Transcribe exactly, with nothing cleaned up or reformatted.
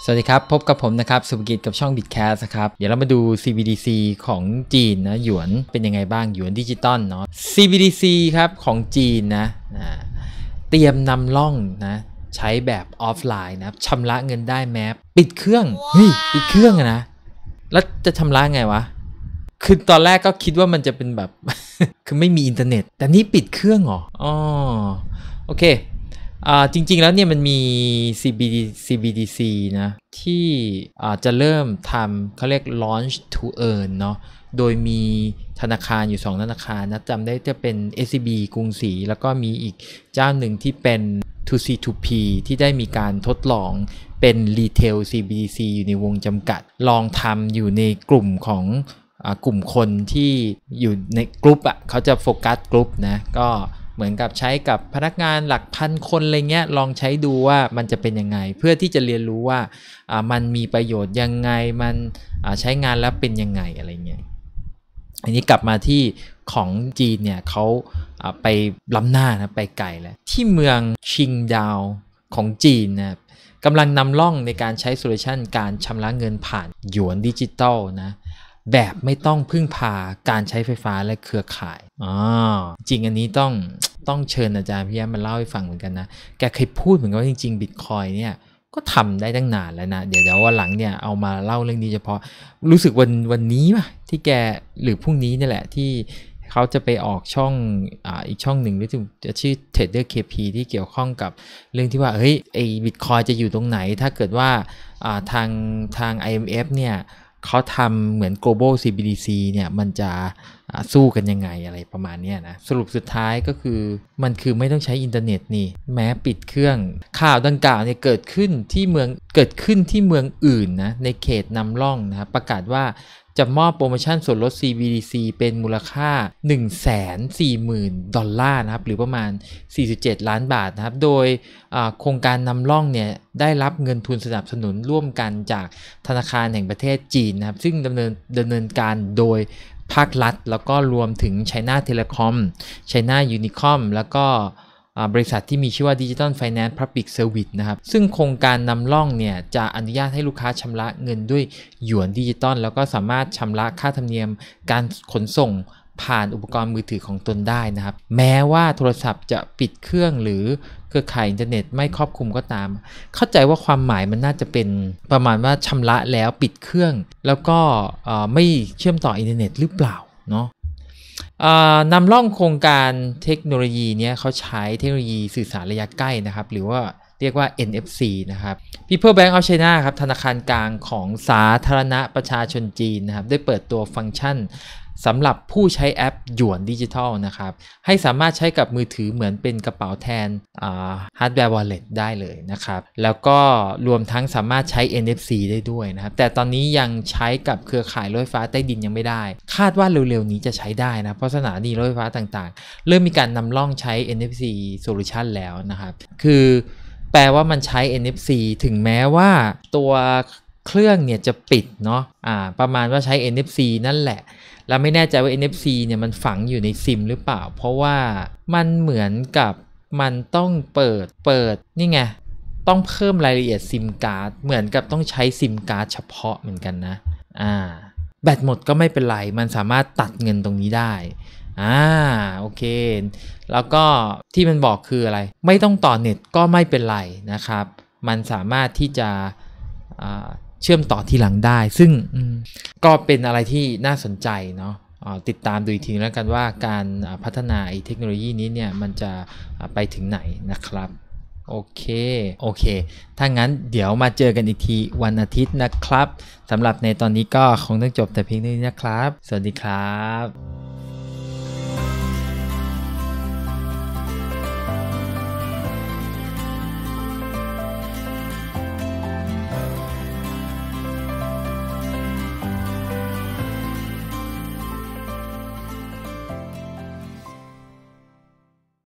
สวัสดีครับพบกับผมนะครับสุภกิจกับช่อง Bitcast นะครับเดี๋ยวเรามาดู ซี บี ดี ซี ของจีนนะหยวนเป็นยังไงบ้างหยวนดิจิตอลเนาะ ซี บี ดี ซี ครับของจีนนะเตรียมนำล่องนะใช้แบบออฟไลน์นะชำระเงินได้แม้ปิดเครื่องเฮ้ยปิดเครื่องอะนะแล้วจะชำระไงวะคือตอนแรกก็คิดว่ามันจะเป็นแบบ คือไม่มีอินเทอร์เน็ตแต่นี่ปิดเครื่องเหรออ๋อโอเคอ่าจริงๆแล้วเนี่ยมันมี ซี บี ดี ซี บี ดี ซี นะที่อ่าจะเริ่มทำเขาเรียก launch to earn เนาะโดยมีธนาคารอยู่สองธนาคารนะจำได้จะเป็น เอส ซี บี กรุงศรีแล้วก็มีอีกเจ้าหนึ่งที่เป็น ทู ซี ทู พี ที่ได้มีการทดลองเป็น Retail ซี บี ดี ซี อยู่ในวงจำกัดลองทำอยู่ในกลุ่มของกลุ่มคนที่อยู่ในกลุ่มอ่ะเขาจะโฟกัสกลุ่มนะก็เหมือนกับใช้กับพนักงานหลักพันคนอะไรเงี้ยลองใช้ดูว่ามันจะเป็นยังไงเพื่อที่จะเรียนรู้ว่าอ่ามันมีประโยชน์ยังไงมันอ่าใช้งานแล้วเป็นยังไงอะไรเงี้ยอันนี้กลับมาที่ของจีนเนี่ยเขาอ่าไปล้ำหน้านะไปไกลแล้วที่เมืองชิงดาวของจีนนะกำลังนำร่องในการใช้โซลูชันการชำระเงินผ่านหยวนดิจิตอลนะแบบไม่ต้องพึ่งพาการใช้ไฟฟ้าและเครือข่ายอ๋อจริงอันนี้ต้องต้องเชิญอาจารย์พี่แอมมาเล่าให้ฟังเหมือนกันนะแกเคยพูดเหมือนกันว่าจริงๆ Bitcoin เนี่ยก็ทำได้ตั้งนานแล้วนะเดี๋ยวเดี๋ยววันหลังเนี่ยเอามาเล่าเรื่องนี้เฉพาะรู้สึกวันวันนี้ป่ะที่แกหรือพรุ่งนี้นี่แหละที่เขาจะไปออกช่องอ่าอีกช่องหนึ่งหรือจะชื่อ Trader เค พี ที่เกี่ยวข้องกับเรื่องที่ว่าเฮ้ยไอ้ Bitcoin จะอยู่ตรงไหนถ้าเกิดว่าอ่าทางทาง ไอ เอ็ม เอฟ เนี่ยเขาทำเหมือน global ซี บี ดี ซี เนี่ยมันจะสู้กันยังไงอะไรประมาณนี้นะสรุปสุดท้ายก็คือมันคือไม่ต้องใช้อินเทอร์เน็ตนี่แม้ปิดเครื่องข่าวดังกล่าวเนี่ยเกิดขึ้นที่เมืองเกิดขึ้นที่เมืองอื่นนะในเขตนำร่องนะครับประกาศว่าจะมอบโปรโมชั่นส่วนลด ซี บี ดี ซี เป็นมูลค่า หนึ่งแสนสี่หมื่น ดอลลาร์นะครับหรือประมาณสี่สิบเจ็ดล้านบาทนะครับโดยโครงการนำร่องเนี่ยได้รับเงินทุนสนับสนุนร่วมกันจากธนาคารแห่งประเทศจีนนะครับซึ่งดำเนินดำเนินการโดยภาครัฐแล้วก็รวมถึง China Telecom China Unicom แล้วก็บริษัทที่มีชื่อว่า Digital Finance Public Service นะครับซึ่งโครงการนำร่องเนี่ยจะอนุญาตให้ลูกค้าชำระเงินด้วยหยวนดิจิตอลแล้วก็สามารถชำระค่าธรรมเนียมการขนส่งผ่านอุปกรณ์มือถือของตนได้นะครับแม้ว่าโทรศัพท์จะปิดเครื่องหรือเครือข่ายอินเทอร์เน็ตไม่ครอบคลุมก็ตามเข้าใจว่าความหมายมันน่าจะเป็นประมาณว่าชำระแล้วปิดเครื่องแล้วก็ไม่เชื่อมต่ออินเทอร์เน็ตหรือเปล่าเนาะนำร่องโครงการเทคโนโลยีนี้เขาใช้เทคโนโลยีสื่อสารระยะใกล้นะครับหรือว่าเรียกว่า เอ็น เอฟ ซี นะครับ People Bank of China ครับธนาคารกลางของสาธารณประชาชนจีนนะครับได้เปิดตัวฟังก์ชันสำหรับผู้ใช้แอปหยวนดิจิทัลนะครับให้สามารถใช้กับมือถือเหมือนเป็นกระเป๋าแทนฮาร์ดแวร์วอลเล็ตได้เลยนะครับแล้วก็รวมทั้งสามารถใช้ เอ็น เอฟ ซี ได้ด้วยนะครับแต่ตอนนี้ยังใช้กับเครือข่ายรถไฟฟ้าใต้ดินยังไม่ได้คาดว่าเร็วๆนี้จะใช้ได้นะเพราะสถานีรถไฟฟ้าต่างๆเริ่มมีการนำร่องใช้ เอ็น เอฟ ซี solution แล้วนะครับคือแปลว่ามันใช้ เอ็น เอฟ ซี ถึงแม้ว่าตัวเครื่องเนี่ยจะปิดเนาะอ่าประมาณว่าใช้ เอ็น เอฟ ซี นั่นแหละเราไม่แน่ใจว่า เอ็น เอฟ ซี เนี่ยมันฝังอยู่ในซิมหรือเปล่าเพราะว่ามันเหมือนกับมันต้องเปิดเปิดนี่ไงต้องเพิ่มรายละเอียดซิมการ์ดเหมือนกับต้องใช้ซิมการ์ดเฉพาะเหมือนกันนะอ่าแบตหมดก็ไม่เป็นไรมันสามารถตัดเงินตรงนี้ได้อ่าโอเคแล้วก็ที่มันบอกคืออะไรไม่ต้องต่อเน็ตก็ไม่เป็นไรนะครับมันสามารถที่จะอ่าเชื่อมต่อทีหลังได้ซึ่งก็เป็นอะไรที่น่าสนใจเนาะติดตามดูอีกทีแล้วกันว่าการพัฒนาเทคโนโลยีนี้เนี่ยมันจะไปถึงไหนนะครับโอเคโอเคถ้างั้นเดี๋ยวมาเจอกันอีกทีวันอาทิตย์นะครับสำหรับในตอนนี้ก็คงต้องจบแต่เพียงเท่านี้นะครับสวัสดีครับ